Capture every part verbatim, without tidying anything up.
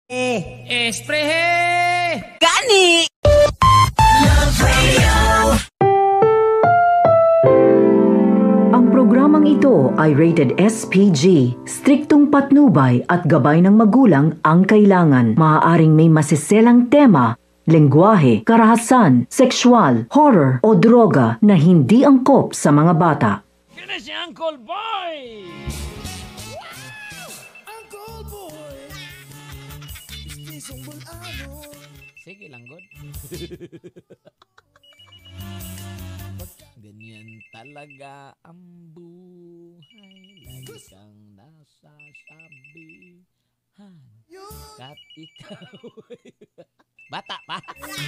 Eh, esprehe! Gani! Ang programang ito ay rated S P G. Striktong patnubay at gabay ng magulang ang kailangan. Maaaring may masiselang tema, lengguwahe, karahasan, sexual, horror o droga na hindi angkop sa mga bata. Yan na si Uncle Boy! Uncle Boy, istisong bulano. Sige lang, God. Ganyan talaga ang buhay. Lagi kang nasasabihan. Kat ikaw. Bata pa.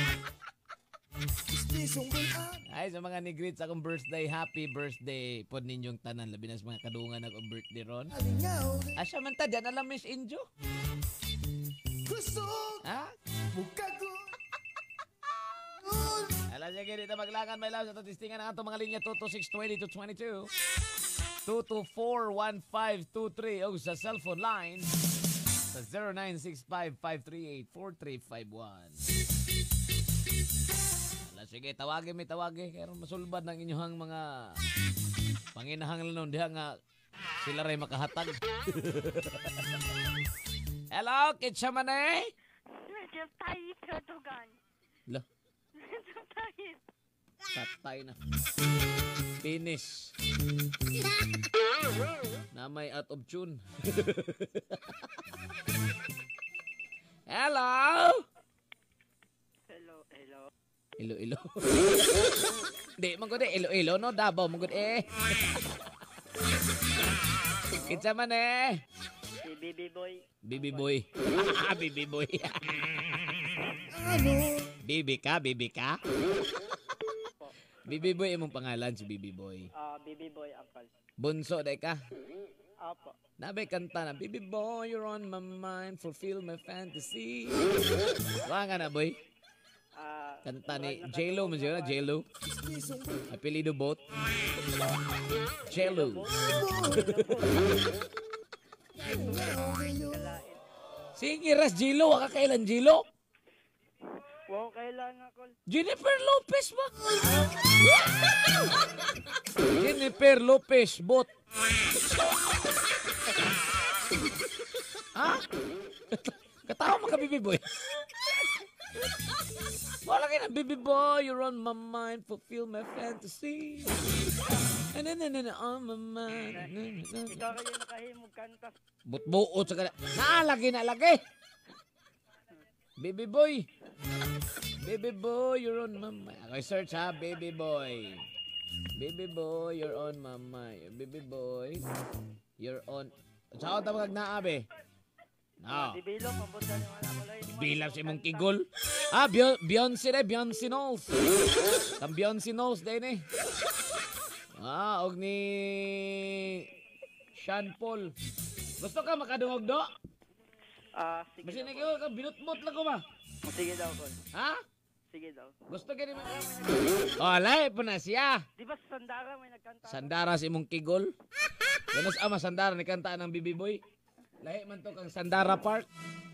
Istisong bulano. Ay, sa mga ni-greet sa akong birthday, happy birthday po ninyong tanan. Labi na sa mga kadungan ng birthday ron. Alingaw, Asya man ta, dyan alam Miss Injo. gusto Ha? bukago. Alam niya ganito maglangan, my love, sa tatistingan ng ato mga linya two two six two zero to twenty-two, two two four one five two three o sa cellphone line sa zero nine six five five three eight four three five one. Alam, sige, tawagin mi, tawagin. Kaya masulbad ng inyong mga panginahanglan nun diha nga sila rin makahatag. Hello, kitsa man eh? Medyo tight ka dugan. Lo, Medyo tight. tatay na. Finish. Na may out of tune. Hello? Hello, hello. Ilo, ilo. Di, magod eh. Ilo, ilo, no? Davao, magod eh. Kitsa man eh. Si Bibi Boy. Bibi boy. Bibi boy. Bibi ka, bibi ka. Bibi boy, imong pangalan si Bibi boy. Ah, Bibi Boy Uncle. Bunso, day ka. Apo. Nabay kanta na, Baby boy, you're on my mind, fulfill my fantasy. Wala nga na, boy. Ah, Kanta ni J-Lo, mo siya na, J-Lo. Apelido bot. J-Lo. Sige, Ras, J-Lo. Waka kailan, J-Lo? wow, kailan Uncle? Jennifer Lopez ba? Jennifer Lopez, bot. Ha? Katawa mo ka, Bibi Boy. Wala kayo na, Bibi Boy, you're on my mind, fulfill my fantasy. And then, and then, on my mind. Ikaw kayo nakahimog kanta. Butbuot sa kanila. Naalagi, naalagi. Baby Boy. Baby Boy, you're on my mind. Okay, search ha, Baby Boy. Baby Boy, you're on my mind. Baby Boy, you're on... Saan ka magag naabi? No. Si Bilo, pampunta niyo alam mo lang. Bilap si mong kigol. Ah, Bey- Beyonce na, Beyonce Knowles. Kang Beyonce Knowles din eh. Ah, og ni Sean Paul. Gusto ka makadungog do? Ah, sige Basta daw. na kayo, binutmot lang ko ba? Col. Sige daw, Col. Ha? Sige daw. Gusto ka naman. Oh, alay po na siya. Di ba sa Sandara may nagkanta? Sandara si mong kigol. Ganos ama Sandara ni kanta ng Bibi Boy. Lahi man to kang Sandara Park.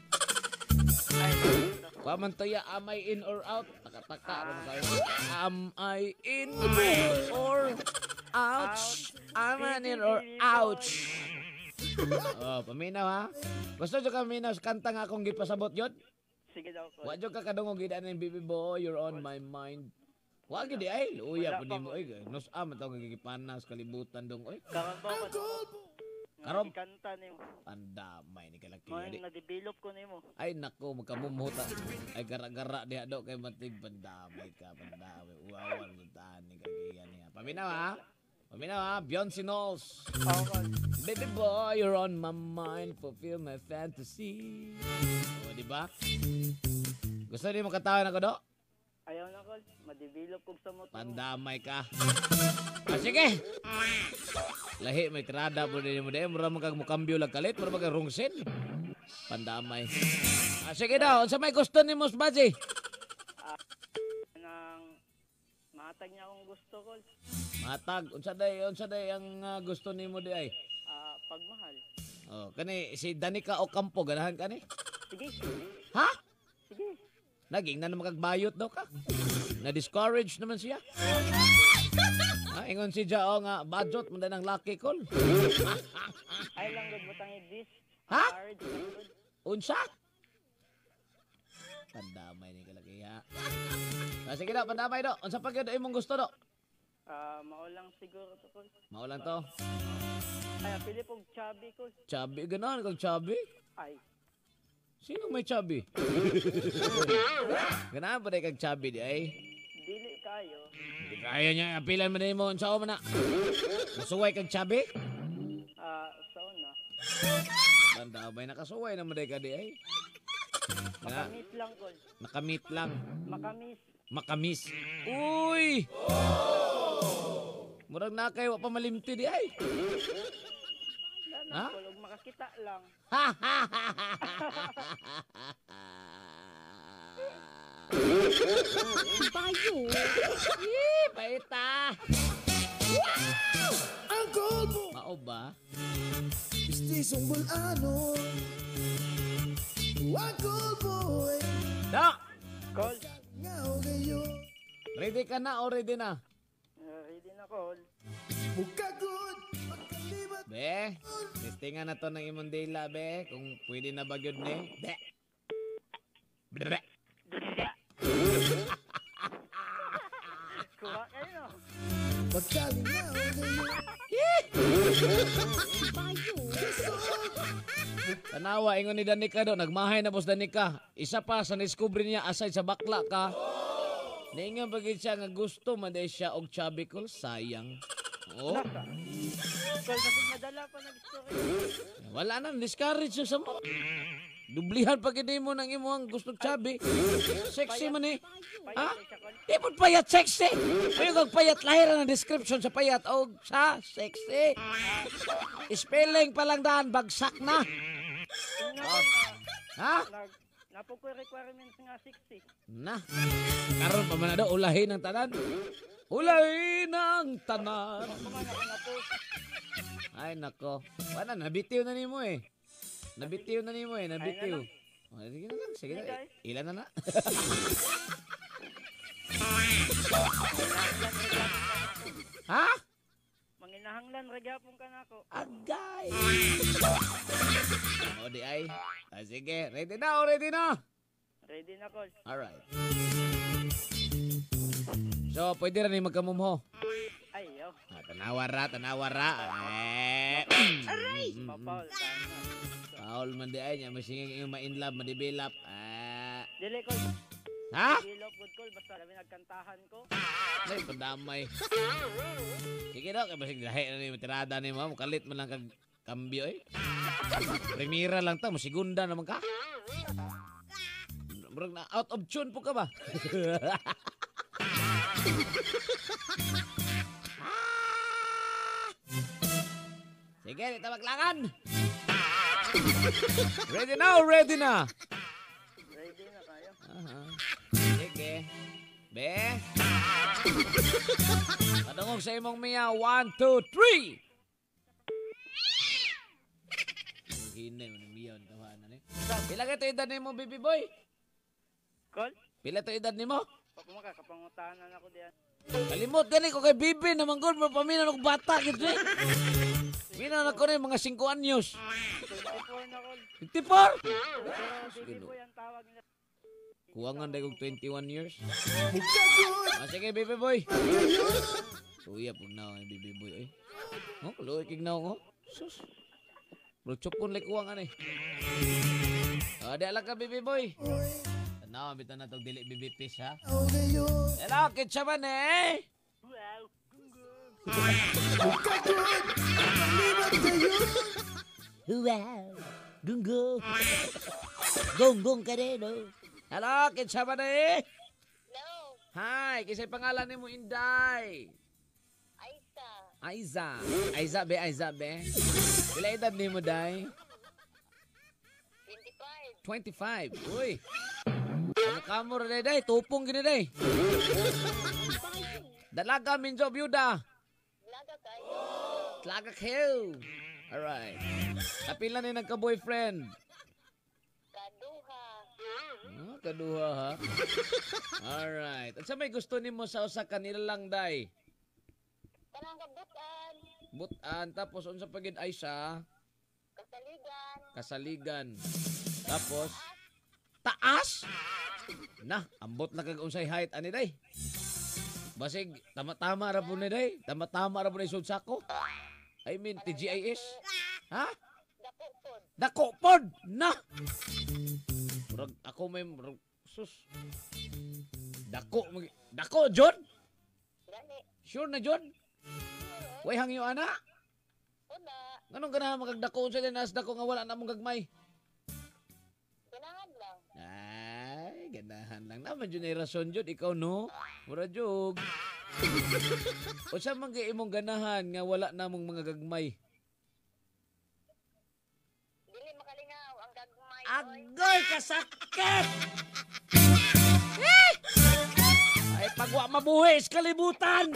Wa man to ya, am I in or out? Taka-taka ron kayo. Am I in or ouch? Am I in or ouch? Oh, paminaw ha. Gusto nyo ka paminaw sa kanta nga akong gipasabot yun? Sige daw, Col. Wa nyo ka kadungog gidaan ng Bibi Boy, you're on my mind. Wa gid ay, luya po nimo oy. Nos am to nga gipanas kalibutan dong oy. Karon ba pa to? Karon? Kanta nimo. Andamay ni kalaki. Ngayon na-develop ko nimo. Ay nako, magkamumuta. Ay gara-gara diha do kay matig pandamay ka, pandamay. Uwawan mo taan ni kagiyan niya. Paminaw ha. Paminaw ha, Beyonce Knowles. Oo, Col. Baby boy, you're on my mind, fulfill my fantasy. O, di ba? Gusto niyo makatawa na ko do? Ayaw na, Col. Ma-develop ko sa motor. Pandamay ka. Ah, sige. Lahi, may tirada po din mo din. Mura magkag mukambyo lang kalit. Mura magkag rungsin. Pandamay. Ah, sige daw. Sa may gusto ni Mos Baji? Nang matag niya akong gusto, Col. Matag. Unsa day, unsa day ang uh, gusto nimo di ay? Ah, pagmahal. Oh, kani si Danica Ocampo ganahan kani? Sige. Ha? Sige. Naging na naman kagbayot daw ka. Na-discourage naman siya. Ha, ingon si Jao nga, budget mo na ng lucky call. Ay lang good butang this. Ha? Marriage lang good. Unsa? Pandamay ni kalaki ha. Ah, sige daw, pandamay daw. Unsa pa gyud imong gusto daw? Ah, maulang siguro to kol. Maulan to. Ay, pili pong chubby kol. Chubby, gano'n kag chubby? Ay, Sino may chubby? Ganahan pa rin kag chubby di ay? dili kayo. Hindi kaya niya, apilan mo na mo. Unsa ko man na? Masuway kag chubby? Ah, sauna. Pandamay, nakasuway naman rin ka di ay? Na, Makamis lang kol. nakamit lang. Makamis. Makamis. Uy! Murag na kayo, wa pa malimti di ay. Wala Ha? na kol, ug makakita lang. Bayo! Eh, paita! Ang kalbo. Mao ba? Mistisong bulano. Ang boy. Da! Kol. Ngao ngayon. Ready ka na o ready na? Ah, ready na kol. Bukagod. Magkalibat. Be, testingan na to ng imong dila, be. Kung pwede na ba yun, ne? Be. Bre. Kuha kayo no. Magkalingaw ngayon. Tanawa, ingon ni Danica do, nagmahay na boss Danica. Isa pa sa niskubre niya aside sa bakla ka. Naingan bagay siya nga gusto man day siya og chubby call, sayang. Oh, Kol, kasi nadala pa nag-story. wala na, discourage siya sa mo. Dublihan pa gid mo ng imong gustong chubby. Sexy man eh. Ha? Payat siya kol. Di po payat sexy. May kag payat lahira ng description sa payat og sa sexy. Spelling pa lang daan, bagsak na. Tingnan ko na. Ha? Nag, napo ko requirements nga sixty. Na. Karon pa man na daw, ulahin ng tanan. Ulahin ng tanan. Kumana ko na po. Ay nako. Wala, nabitiw na nimo eh. Nabitiw na nimo eh, nabitiw. Oh, sige na lang, sige na. Sige, Ilan na na? ha? Manginahanglan ragyapon ka na ako. Agay. O di ay. Ah, sige, ready na o ready na? Ready na kol. Alright. So, pwede rin yung magkamumho. Ay, yo. Ah, tanawar ra, tanawar ra. Eh. Aray! Mm, mm, mm. Papaul. Paul man di ay niya, masinging yung ma-inlove, ma-develop. Ah. Dili kol. Ha? Gilok good kol. Basta kami nagkantahan ko. Ay, pandamay. Sige daw, kaya basig lahi na ni matirada ni mo. Kalit man lang kag kambyo eh. Primera lang ta, musigunda naman ka. Murag na out of tune po ka ba? Sige, dito maglangan. Ready na o ready na? Ready na kayo. Aha. Sige. Be. Padungog sa imong miya. One, two, three. Hinay mo ng miya. Tawanan eh. Pila ka ito edad ni mo, baby boy? Kol? Pila ito edad ni mo? Pag makakapangutanan ako diyan. Kalimot gani ko kay bibi naman ko mo pamina ng bata gitu eh. Mina na ko ni mga cinco anyos. twenty-four na kol. fifty-four. Pero baby boy ang tawag nila. Kuwangan dahil kong twenty-one years. Bukagod. Ah, sige, baby boy. Tuya po na ang baby boy. Eh. Oh, luoy kig na ako. Sus. Bro, chupon like kuwangan eh. Ah, di alam ka, baby boy. Oy. Tanaw, bitan na itong dili baby fish, ha? Ngao ngayon. Hello, kitsa man eh. Wow. Bukagod. Magkalibat ngayon. Wow. Gunggong. Gonggong ka rin, oh. Hello, kitsa man eh. No, Hi, kisa'y pangalan ni mo, Inday. Aisa, Aiza. Aiza be, Aiza be. Pila edad ni mo, Day? twenty-five. twenty-five. Uy. Ano ka mo rin, Day? Tupong gini, Day. Dalaga, minjo, byuda. Laga kayo. Tlaga kayo. Alright. Kapila ni nagka-boyfriend. Kaduha. Ah, kaduha ha. Alright. At sa may gusto nimo sa usa ka nilalang day? Kanang kabutan. Butan tapos unsa pa gid ay sa Kasaligan. kasaligan. Tapos taas. Na, ambot na kag unsay height ani day. Basig tama-tama ra po ni day. Tama-tama ra po ni sud sako. I mean T G I S. Ha? Dako pod. Dako pod na. Murag ako may murag sus. Dako mag- dako John. Gani. Sure na John. Way hangyo ana. Una. Nganong ganahan magdako sa dinas dako nga wala na mong gagmay. Ganahan lang. Ay, ganahan lang naman yun ay rason yun. Ikaw no? Mura jog. O sa mga imong ganahan nga wala namong mga gagmay. Dili makalingaw ang gagmay. oy. Agoy kasakit! Ay, pagwa mabuhi sa kalibutan!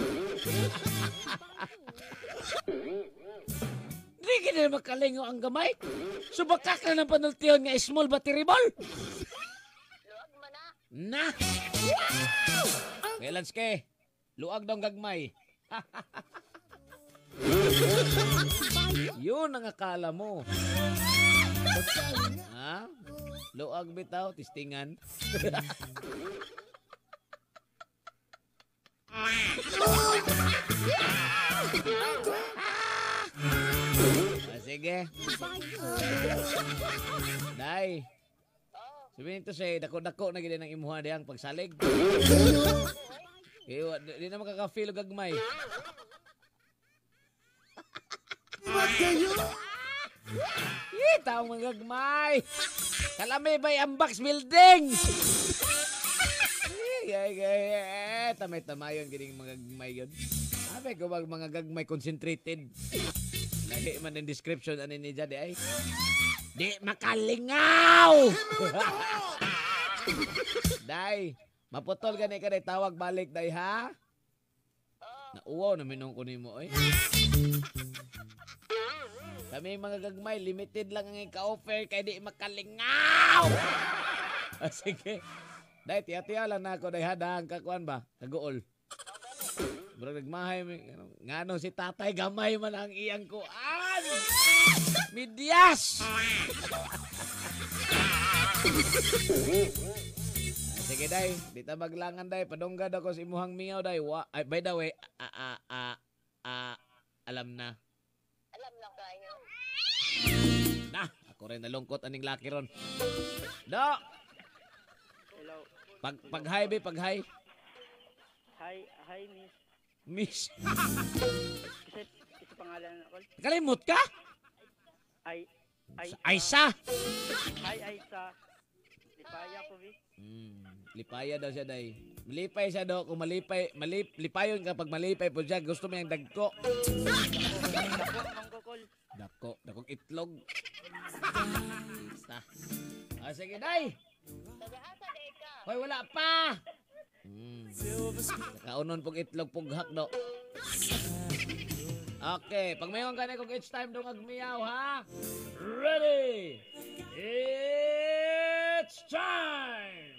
Di ka na makalingaw ang gamay. Subakak na ng panultiyon nga small battery ball. Luwag man na. Na! Kailan ske? Luag daw ang gagmay. Yun ang akala mo. Ha? Luag bitaw, tistingan. Ah, sige. Day. Oh. Sabihin to say, dako-dako na gid ng imuha diyang pagsalig. Kaya di, di na makaka-feel og gagmay. What kayo? Eh, taong mga gagmay. Kalami ba'y ang box building? Eh, gay, gay, eh. Tamay-tamayon gining mga gagmay yun. Sabi ko bag mga gagmay concentrated. Lahi man ang description ano ni Jade ay. Di makalingaw! Day, maputol ka ni ka day, tawag balik day ha? Nauwaw na minong ko nimo oy. Kami mga gagmay, limited lang ang ika-offer kay di makalingaw! Ah, sige. Day, tiya-tiya lang na ako day hadang kakuan ba? Kaguol. Bro, nagmahay mi. Ngano si tatay gamay man ang iyang kuan. Midyas! Ah, sige day, di ta maglangan day, padunggad ako sa imuhang mingaw day. Wa, ay, by the way, a a a a alam na. Alam lang kayo. Na, ako rin nalungkot aning laki ron. Do! Hello. Pag pag hi be, pag hi. Hi, hi miss. Miss. Isa, isa pangalan na call. Kalimot ka? Ay, ay, Aisa. Hi, Aisa. Lipaya ko, vi. Hmm, lipaya daw siya day. Malipay siya daw kung malipay, malip, lipayon kapag malipay po siya, gusto mo yung dagko. Dako, manggokol. Dako, dakong itlog. Basta. Ah, sige day. Tagaasa day ka. Hoy, wala pa. Hmm. Nakaunon pong itlog pughak do. Okay, pag mayon ka na kung it's time dong agmiyaw ha. Ready? It's time!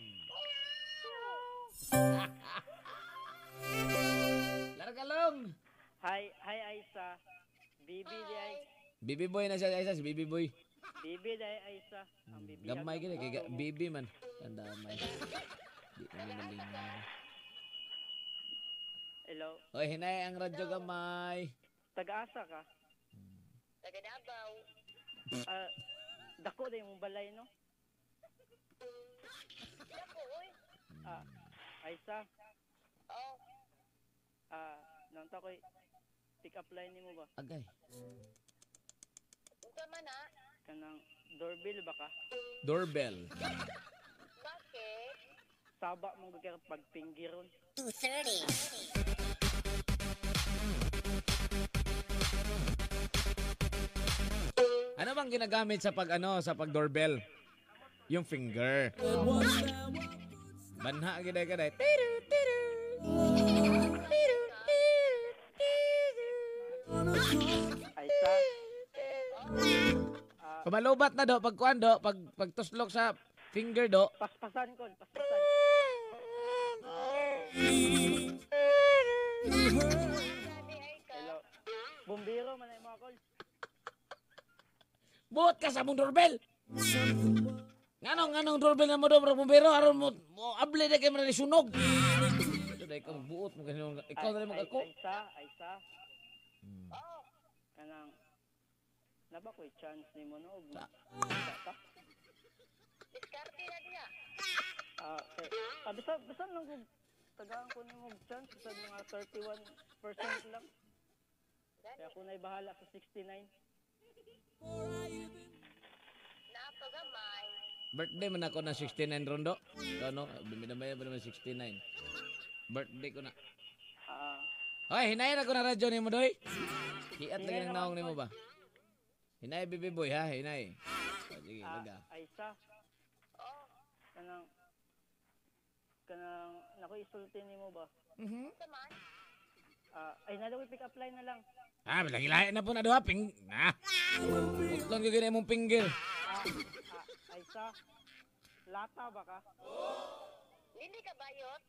Largalong! Hi, hi, Aisa. Bibi di ay. Bibi boy na siya, Aisa, si Bibi boy. Bibi di ay, Aisa. Ang bibi. Gamay gini, kay ga- Bibi man. Tanda may. Di kami malingaw. Hello. Hoy, hinay ang radyo gamay. Taga-asa ka? Taga Davao. Ah, dako din mong balay, no? Dako, oy. Ah, Aisa. Oh. Ah, nang takoy pick up line nimo ba? Agay. Unsa man na? Kanang doorbell ba ka? Doorbell. Bakit? Saba mong gagawin pagpinggiron. two thirty. Ano bang ginagamit sa pag ano, sa pag doorbell? Yung finger. Banha gid ka dai. Tiru tiru. Tiru Aisa. Ah, Pamalubat na do pag kuan do, pag pagtuslok sa Finger do. Paspasan ko, paspasan. Sabi ay ka. Hello. Bumbiro man ay mga call. Buot ka sa mong doorbell. Nganong nganong doorbell na mo do bro bumbero aron mo mo able na kay man sunog. Dai ka buot mo kanino ikaw dali mo Ay- ako. ay- Aysa, Aysa. Hmm. Oh, Kanang naba ko'y chance ni mo no. Sa- Ta. diskarte na diya. Ah, okay. Ah, bisa bisa lang ko tagaan ko ni mo chance sa mga thirty-one percent lang. Kaya ako na'y bahala sa sixty-nine. Napagamay. Birthday man ako na sixty-nine rondo. So, no, bimidamay ba naman sixty-nine. Birthday ko na. Ah, Hoy, hinayin ako na radyo ni mo doy. Hiat lagi Hinayin ng ako, naong ni mo ba? Hinay baby boy ha, hinay. O, sige, ah, laga. Aysa. Oh, Kanang kanang nako isulti nimo ba? Mhm. saman. Ah, ay nalo pick up line na lang. Ah, bilang ilahin na po na doha ping. Na. Utlon gyud mong pinggir. Ah, ah, Aysa. Lata ba ka? Hindi ka bayot.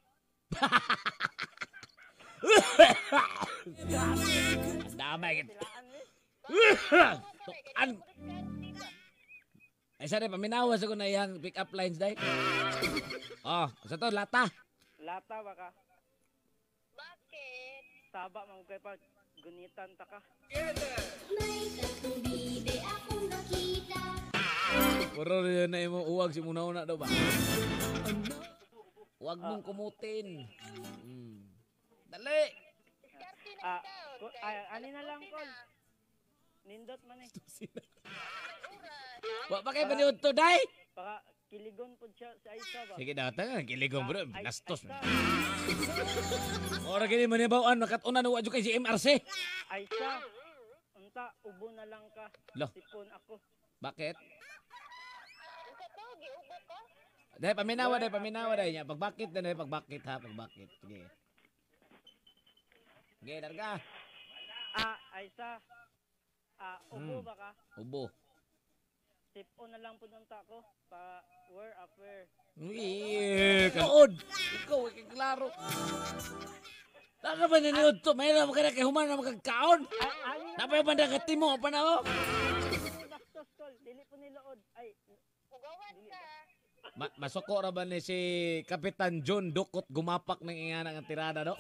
Damay gid. Silaan ni. Tukan. Ay sa paminawas ako na iyang pick up lines day. Oh, sa to lata. Lata ba ka? Bakit? Taba man kay pa gunitan ta ka. Puro rin na imo uwag si muna-una daw ba? Huwag mong kumutin. Hmm. Dali. Diskarte na Ah, ikaw. ko, Kay- ay, ani na lang Diskarte call. na. Nindot man eh. May oras. Wa pa kay paniud to day. Baka kiligon po siya sa Aysa ba? Sige daw ta, kiligong bro, Ah, ay- gastos. Aysa. Ora gini manibawaan makatuna na wa jud kay G M R C. Aysa. Unta ubo na lang ka. Lo. Sipon ako. Bakit? Ang kato, giubo ka? Dahil paminawa, dahil paminawa dahil niya. Pagbakit na dahil pagbakit ha, pagbakit. Sige. Sige, darga. Ah, Aysa. Ah, ubo Hmm. ba ka? Ubo. Sipon na lang po nunta ko. Pa where affair. Uy, kaod. Ikaw, ay klaro. Taka ba naniod to? Mayroon mo ka na kay human na magkakaon. Ay, ani na. Napay ba nakati mo pa na oh? Bastos kol. Dili po nilood. Ay, Ugawan ka. Ma masuko ra ba ni si Kapitan John Dukot gumapak ng ingana ng tirada do?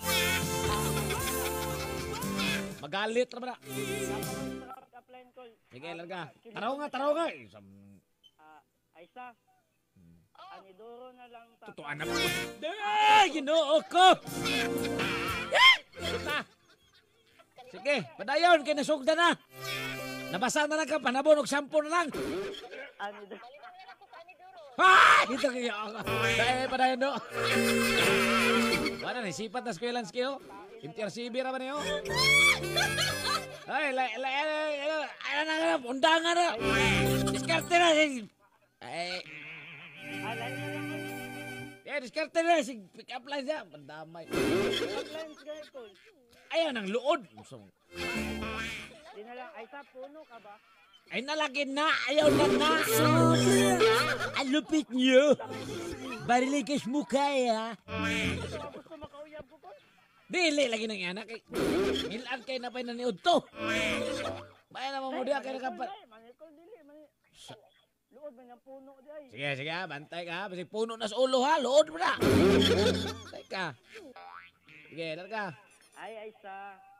Magalit ra ba na? pick up line call. Sige, larga. Taraw nga, taraw nga. Eh, sam- Ah, Aysa. Anidoro na lang ta. Tutuan na po. Ah, ginoo ko! Ah! Na. Sige, padayon, kay nasugda na. Nabasa na lang ka, panabon og sampo na lang. Anidoro. Balikan na lang ko sa Anidoro. Ah! Dito kayo ako. Dahil padayon do. Wala, nisipat na skwelan skiyo. Inter C B ra ba niyo? Ay, la la la ay na na undangan na. Diskarte na si ay Alay na lang kami. eh diskarte na si pick up line siya. Pandamay. Pick up lines guys call. Ayan ang luod. Usong. Di na lang. Aysa, puno ka ba? Ay nalagin na. Ayaw na na. Ang lupit niyo. Bariligis mukha ya. Gusto ka gusto makauyab ko call? Dili lagi nang anak kay. Milan kay na pay naniud to. Bayan naman mo diya kay nakapat. Manikol dili. Mani... Luod man yung puno di ay. Sige, sige, ha. Bantay ka, ha. Basi puno na sa ulo, ha. Lood mo na. Bantay ka. Sige, dar ka. Ay, Aysa.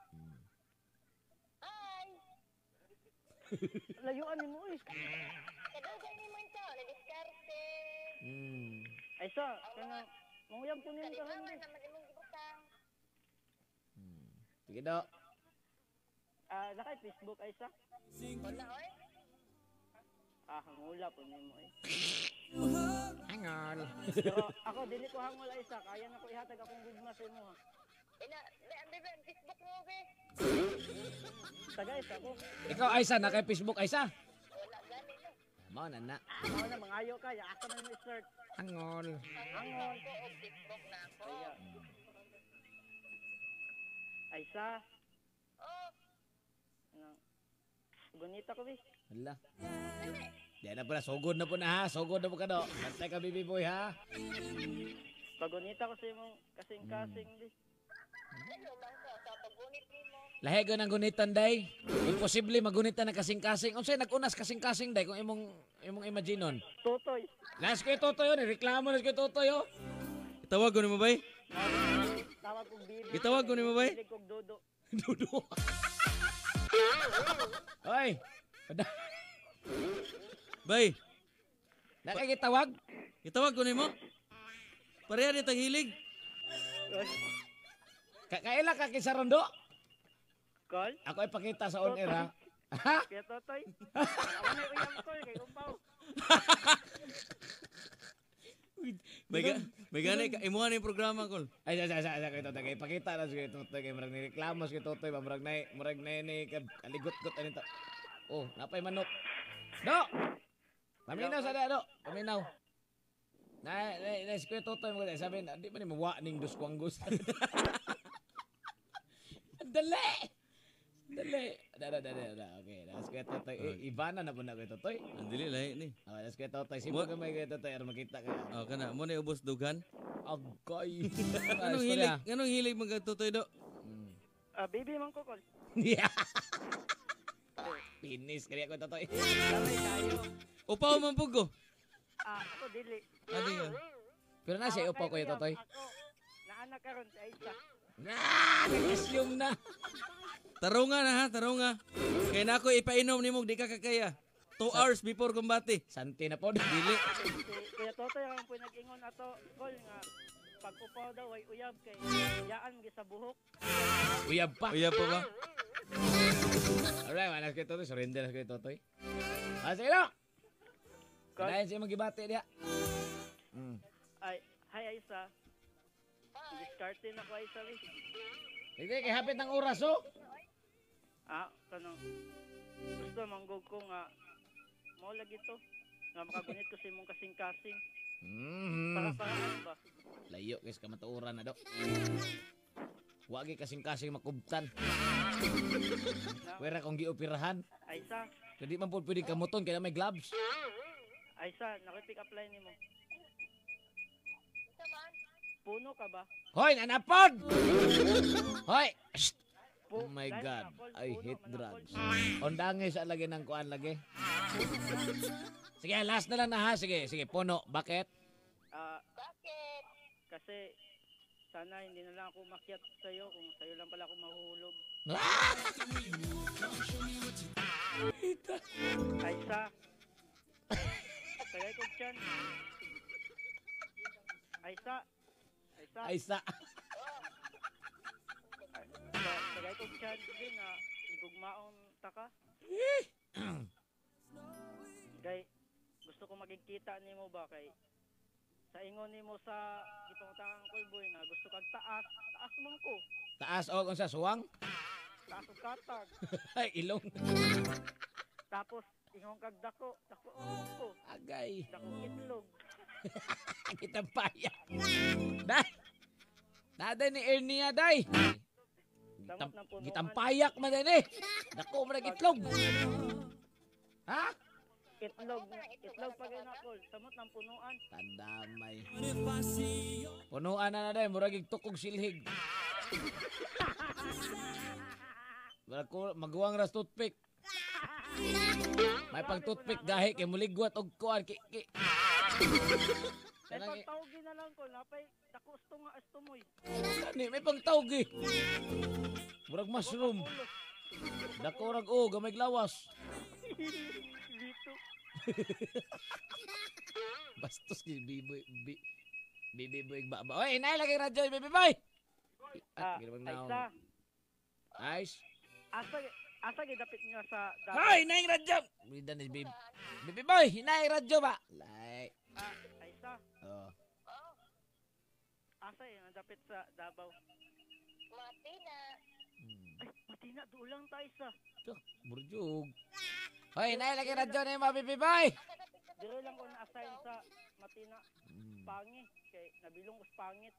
Ay, Layuan ni mo eh. kadugay ni mo ito. Nadiskarte. Hmm. Aysa, kaya manguyab ko nimo ka Kalimangan hindi. naman imong gibutang. Sige, do. Ah, nakay Facebook Aysa. Wala, oy. Ah, hangula po nimo eh. Hangol. Pero ako dili ko hangol Aysa, kaya na ko ihatag akong gugma sa imo ha. Ina, be, be, be, Facebook mo, be. Tagay sa ko. Ikaw, Aisa, na kay Facebook, Aisa. Wala gani no. Mao na na. Ako na mangayo ka, ya asa man mo start. Hangol. Angol ko o Facebook na ako. Kaya. Aysa, Oh, ano? Gunita ko bi. Hala. Diyan na po na, sugod na po na ha. Sugod na po ka do. Bantay ka, baby boy ha. Pagunita ko sa imong kasing-kasing di. Ano man ka, sa pagunit mo. Lahi ko ng gunitan, day. Imposible magunitan ng kasing-kasing. Unsay nag-unas kasing-kasing, day, kung imong imong imaginon. Tutoy. Las ko Totoy yun, reklamo na ko Totoy oh. Itawag ko ni mo bay? Tawag kong bibi. Gitawag ko ni mo bay? Bilig kong dudo. Dudu. Hoy. Pada. Bay, Nakikitawag? gitawag ko ni mo? Pareha di tang hilig. Ka kaila ka kisa rondo? Call? Ako ay pakita sa on air ha. Ha? Kaya Totoy. Ako na uyang call kay Umpaw. May ga, may gani ka imuha ni programa ko. Ay sa sa sa sa kay Totoy. Pakita na sa kay Totoy kay murag ni reklamo sa kay Totoy, ba murag nay murag nay ni kaligot-got ani ta. Oh, napay manok. Do. Paminaw sa da do. Paminaw. Na na na si Kuya Totoy mo sabi na di ba ni mawa ning dos kwanggos. Dali. Dali. Da da da da. Okay, das Kuya Totoy. Eh, Ivana na po na Kuya Totoy. Ang dili lahi ni. Ah, das Kuya Totoy. Sibo ka may Kuya Totoy aron makita ka. Oh, kana mo ni ubos dugan. Agay. Anong hilig? Anong hilig magatutoy do? Ah, baby man ko call. Yeah. Pinis kaya ko Totoy. Sabay tayo. Upaw man pug ko. Ah, ako dili. Adi ka. Pero na siya upo ko yung Totoy. Ako, naanak karon sa isa. Ah, nag-assume na. Tarunga na ha, tarunga. Kaya na ako ipainom nimo di ka kakaya. Two hours before kumbati. Santi na po. Dili. Si Kuya Totoy ang po nag-ingon ato call nga pag upaw daw ay uyab kay yaan gi sa buhok. Uyab pa. Uya pa ba? Alright, manas kay Totoy. Surrender na kay Totoy. Ah, sige na. Call. Kanayan siya magibati diya. Mm. Ay, hi Aisa. Discarte na ko Aisa. wi. Hindi, kay hapit ng oras oh. Ah, kanang gusto manggog ko nga mo lagi to nga makagunit ko sa imong kasing-kasing. Para Mm. para ano ba? Layo guys ka matuuran na do. Wagi kasing-kasing makubtan. Pwera kong gioperahan. Aisa, Hindi man po pwedeng kamuton kaya may gloves. Aisa, nakipick up line nimo. Isa man. Puno ka ba? Hoy, nanapod! Hoy! Shh! Pu- Oh my dahil God, manapol, I puno, hate manapol. drugs. Ondangi sa lagi ng kuan lagi. Sige, last na lang na ha. Sige, sige, puno. Bakit? Ah, Bakit? kasi sana hindi na lang ako makyat sa iyo kung sa iyo lang pala ako mahuhulog. Ah! Aisa. Tagay ko dyan. Aisa. Aisa. Ay sa... Sa- Tagay ko dyan. Sige nga. Igugmaon taka. Kay gusto ko magkikita nimo ba kay sa ingon nimo sa gipangutangan ko boy na gusto kag taas, taas man ko. Taas o kung sa suwang? Taas og katag. Ay, ilong. Tapos ingon kag dako, dako og ko. Agay. Dako itlog. Kita paya. Day! Daday ni Ernia, day! Damot ng punuan. Gitampayak man din eh. Dako mo itlog. Ha? Itlog, itlog pa gyud ako. Samot ng punuan. Tandamay. Punuan na na day, murag tukog silhig. Murag ko maguwang ras toothpick. May pang toothpick gahi kay muligwat og kuan ki. ki. Ay Kanang i- pagtawgi na lang ko, napay dako usto nga astumoy. Kani may pang tawgi. Murag mushroom. Dako rag o gamay glawas. Dito. Bastos kay biboy bi bibi boy baba. Oy, inay lagi radyo bibi boy. Ah, ginawang Aisa, naon. Nice. asa asa gidapit niyo sa dapat? Hoy, inay radyo. Bidan ni bibi. Bibi boy, inay radyo ba? Like. Ah, Aisa, Oh. asa yung dapit sa Davao? Mati na. Hmm. Ay, matina dulang ta Aisa. Tuk, burjug. Hoy, inay lagi radyo ni mga bibi boy. Dire lang ko na-assign sa matina Hmm. pangi kay nabilong ko sa pangit.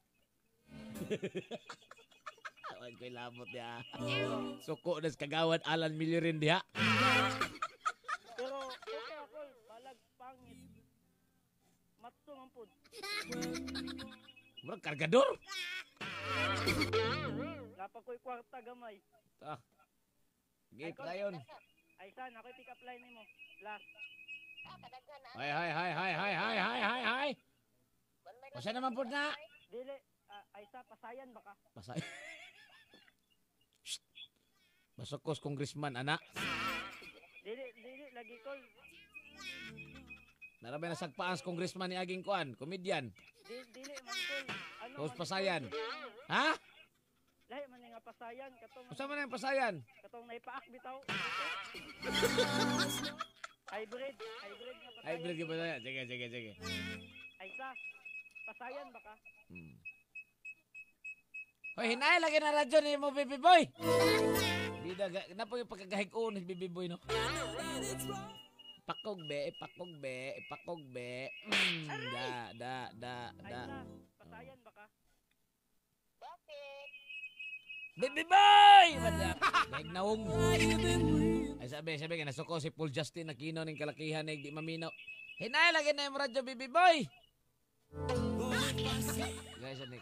Awan ko'y lamot niya. Suko nas kagawad Alan Milyorin diha. Pero okay ako, balag pangit. Matso man pud. Murag kargador. Dapat ko'y kwarta gamay. Ah. Gate layon. Ay san, ako'y pick up line nimo. Last. Ah, kadaghan na. Hay hay hay hay hay hay hay hay hay. Usa naman pud na. Dili, ah, ay sa pasayan baka. Pasay. Shh. Basokos congressman ana. Dili, dili lagi kol. Narabay na sagpaans congressman ni aging kuan, komedyan. Dili, dili man kol. Ano? Tos man, pasayan. kol? Ha? Lahi man nga pasayan katong Usa man ang pasayan? katong naipaak bitaw. Hybrid, hybrid nga pasayan. Hybrid ka pasayan. Sige sige sige. Ay sa pasayan baka. Hmm. Hoy, hinay lagi na radyo ni mo, baby boy. Bida, na po yung pagkagahig-on ni baby boy, no? Pakog be, pakog be, pakog be. Mm, da, da, da, Ay da. sa pasayan baka. Bakit? Baby boy! Bada, gahig naong. Ay sabi, sabi, nga nasuko si Paul Justin na kino ng kalakihan na di maminaw. Hinay lagi na yung radyo, baby boy. Guys, ano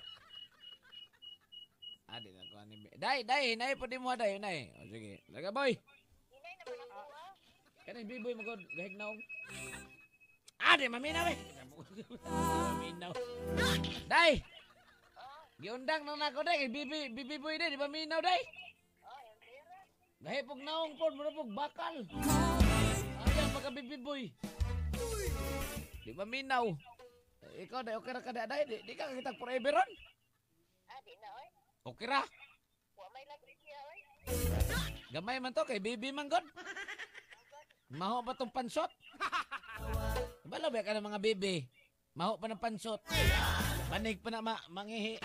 Adi na ko ani. Dai, dai, hinay po di mo dai, hinay. O sige. Laga boy. Hinay naman ako ah. Kanay biboy magod gahig naong. Adi maminaw eh. Maminaw. Dai. Giundang nang nako dai bibi bibi boy dai di ba minaw dai? Oh, yung pera. Gahig pog naong pod mo pog bakal. Ayan pagka bibi boy. Di ba minaw? Ikaw dai okay ra ka dai di, di ka kita forever ron. Ah, di na oy. Okay ra. Wa may lagi siya oy. Gamay man to kay baby man god. Maho ba tong pansot? Bala ba ka ng mga baby? Maho pa ng pansot. Manig pa na ma mangihi.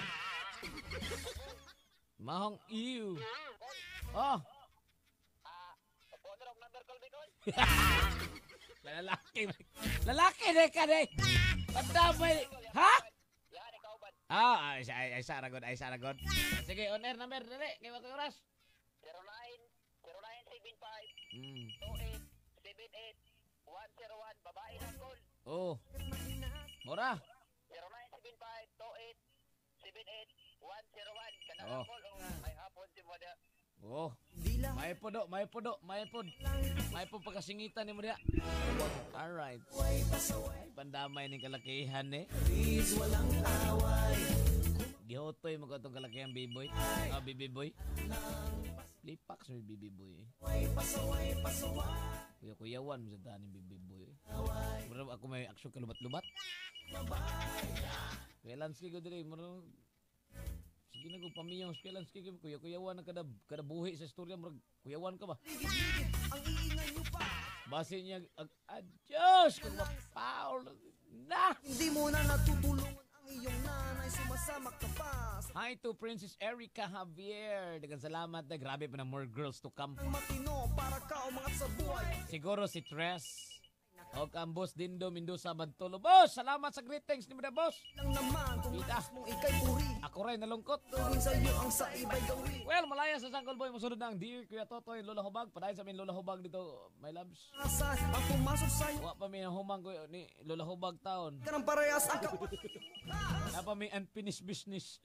Mahong ew. Oh. Ah, phone rock number call bigol. Lalaki. Lalaki de ka de. Padamay. Ha? Yan ikaw ba? Ah, ay ay ay sa ragod, ay sa ragod. Sige, on air number dali. Kay wa oras. zero nine zero nine seven five Hmm. two eight seven eight one zero one babae ng call. Oh. Mura. zero nine seven five two eight seven eight one zero one kana Oh. call oh, may hapon si mo dia. Oh. May podo, may podo, may pod. May po pagkasingitan ni mo dia. All right. Ay, pandamay ning kalakihan eh. Gihotoy mo ko itong kalakihan B-boy. Ah, baby boy. Lipak sa baby boy eh. Kuya kuyawan mo sa tanin baby boy eh. Mura ako may aksyon kalubat-lubat. Kaya lanski ko dili, mura sige na ko pamiyang sa lanski ko. Kuya kuyawan na kada, kada buhi sa istorya. Mura kuyawan ka ba? Base niya, adios! Kung mapaul na! Hindi mo na natutulungan ang iyong nanay, sumasama ka pa. Hi to Princess Erica Javier. Dagan salamat na. Grabe pa na more girls to come. Matino para ka umangat sa buhay. Siguro si Tres. O ang boss Dindo Mendoza Bantolo. Boss, salamat sa greetings ni Mada Boss. Lang naman kung Kita. nais mong ikay puri. Ako rin nalungkot. Gawin sa iyo ang sa iba'y gawin. Well, malaya sa Sangkol Boy. Masunod na ang Dear Kuya Totoy, Lola Hubag. Padayon sa amin Lola Hubag dito, my loves. Asan ang pumasok sa iyo? Wa pa may humang ko ni Lola Hubag taon. Ka ng parehas ang kapatid. Napa may unfinished business.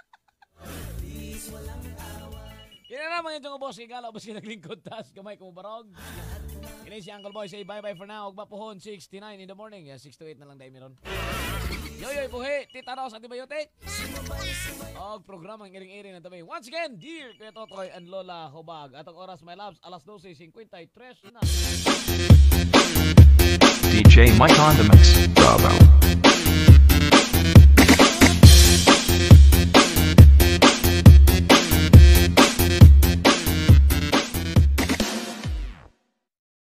Kaya naman yung boss, igala, bas ka naglingkod, taas kamay kung barog. Kini si Uncle Boy, say bye-bye for now. Huwag mapuhon, six to nine in the morning. Yeah, six to eight na lang dahil meron. Yoyoy, buhi, Tita Ros, antibiotic. Og programang iring-iring na tabi. Once again, Dear Kuya Totoy and Lola Hubag. Atong oras, my loves, alas twelve fifty-three na. D J Mike on the mix. Bravo.